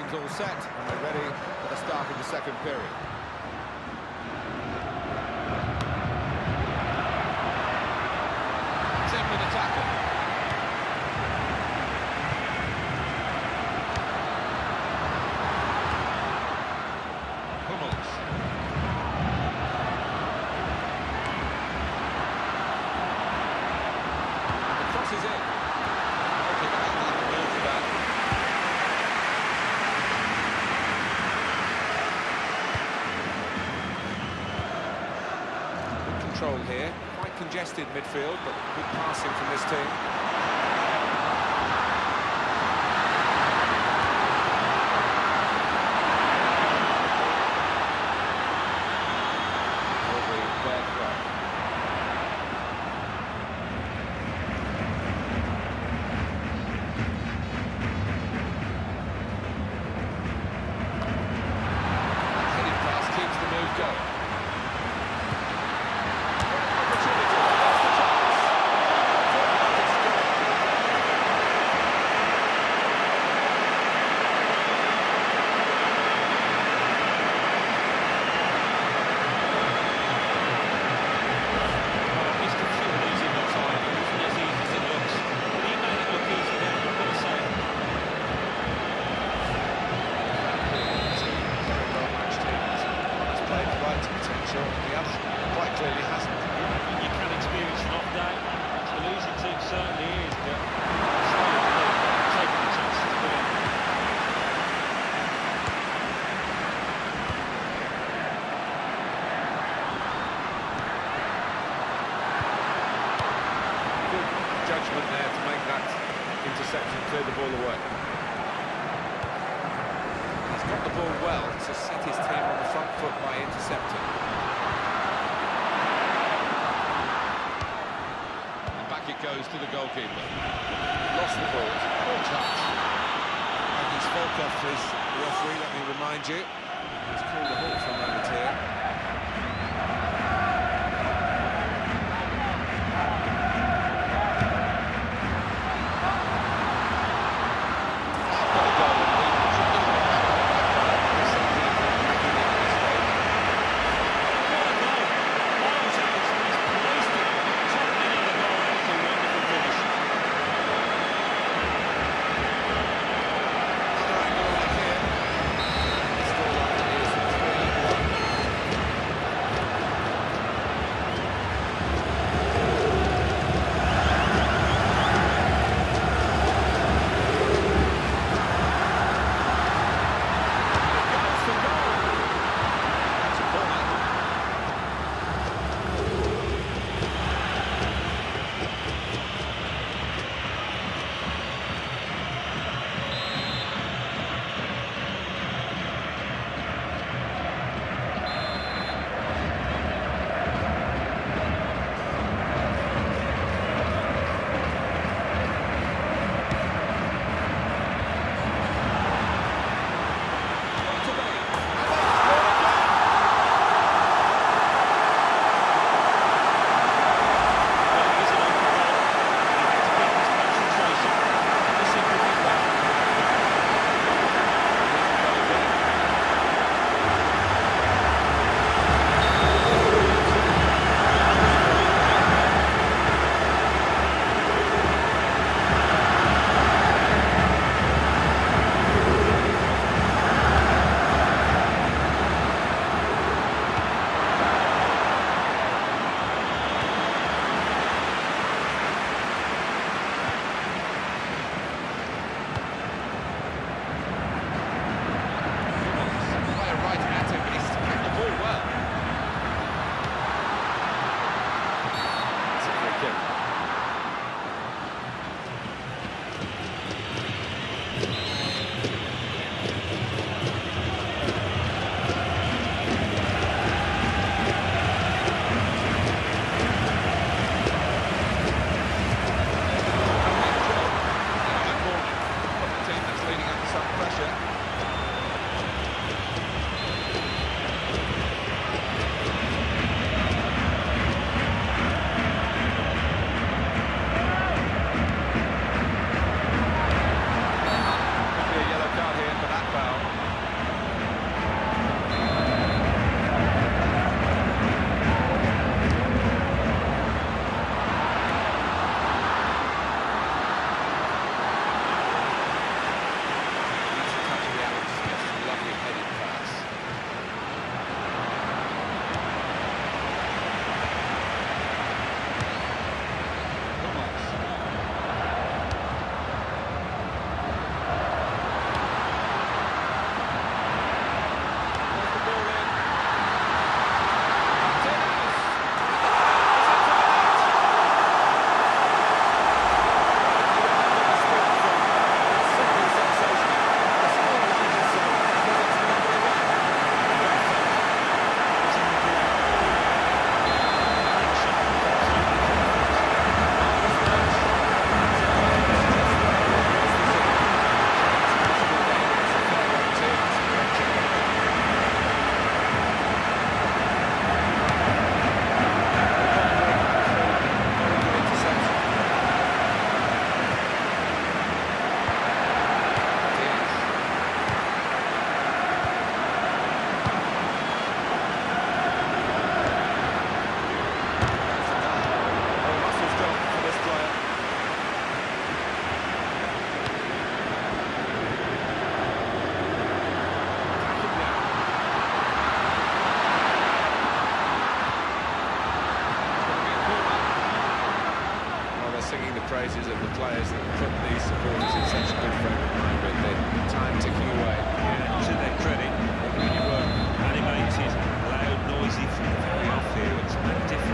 Game's all set, and we're ready for the start of the second period. Team with the tackle. Control here, quite congested midfield, but good passing from this team. Heading pass keeps the move going. Quite clearly hasn't. You can experience an off day. The losing team certainly is, but taking the chances to win. Good judgment there to make that interception, clear the ball away. He's got the ball well to set his team on the front foot by intercepting. It goes to the goalkeeper. Lost the ball. Poor touch. And he's Volkov is the referee, let me remind you. He's called the halt for a moment here. praises of the players that put these supporters in such a good frame of mind with the time ticking away. Yeah, to their credit, they really were animated, loud, noisy from the very off here. It's made a difference.